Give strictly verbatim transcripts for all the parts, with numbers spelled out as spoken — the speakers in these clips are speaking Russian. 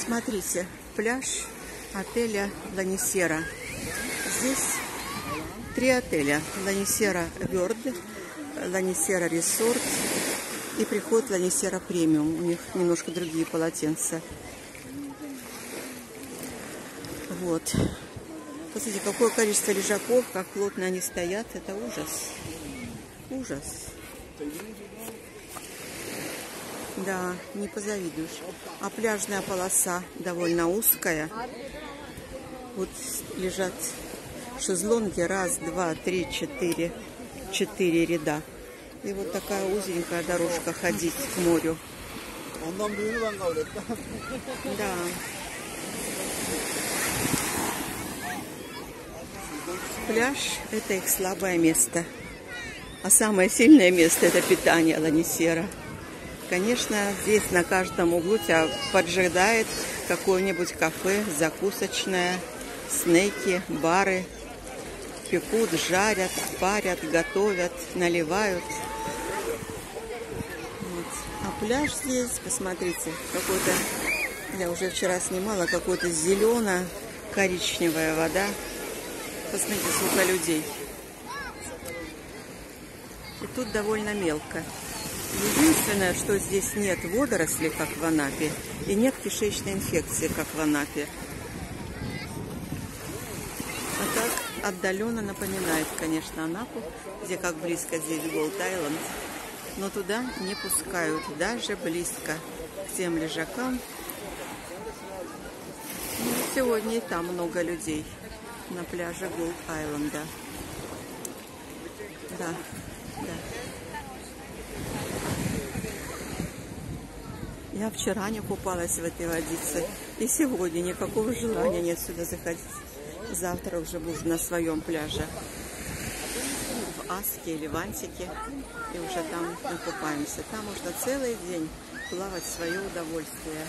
Смотрите, пляж отеля Ланисера. Здесь три отеля. Ланисера World, Ланисера Resort и приход Ланисера Премиум. У них немножко другие полотенца. Вот. Посмотрите, какое количество лежаков, как плотно они стоят. Это ужас. Ужас. Да, не позавидуешь. А пляжная полоса довольно узкая. Вот лежат шезлонги. Раз, два, три, четыре. Четыре ряда. И вот такая узенькая дорожка ходить к морю. Да. Пляж – это их слабое место. А самое сильное место – это питание Ланисера. Конечно, здесь на каждом углу тебя поджидает какое-нибудь кафе, закусочное, снеки, бары. Пекут, жарят, парят, готовят, наливают. Вот. А пляж здесь, посмотрите, какой-то, я уже вчера снимала, какой-то зелено-коричневая вода. Посмотрите, сколько людей. И тут довольно мелко. Единственное, что здесь нет водорослей, как в Анапе, и нет кишечной инфекции, как в Анапе. А так отдаленно напоминает, конечно, Анапу, где как близко здесь Голд-Айленд. Но туда не пускают, даже близко к тем лежакам. Ну, сегодня и там много людей на пляже Голд-Айленда. Да, да. Я вчера не купалась в этой водице. И сегодня никакого желания нет сюда заходить. Завтра уже буду на своем пляже. В Аске или в Антике. И уже там накупаемся. Там можно целый день плавать в свое удовольствие.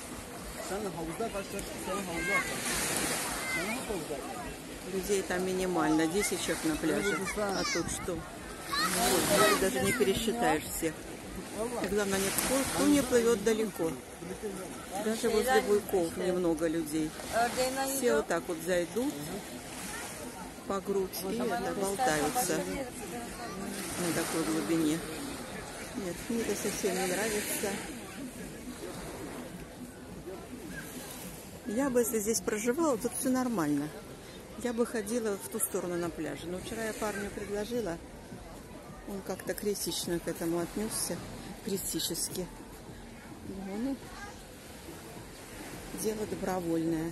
Людей там минимально. десять человек на пляже. А тут что? Ой, даже не пересчитаешь всех. И главное, никто, кто не плывет далеко. Даже возле буйков немного людей. Все вот так вот зайдут по грудь и это, болтаются на такой глубине. Нет, мне это совсем не нравится. Я бы, если здесь проживала, тут все нормально. Я бы ходила в ту сторону на пляже. Но вчера я парню предложила. Он как-то критично к этому отнесся. Критически. Ну, дело добровольное.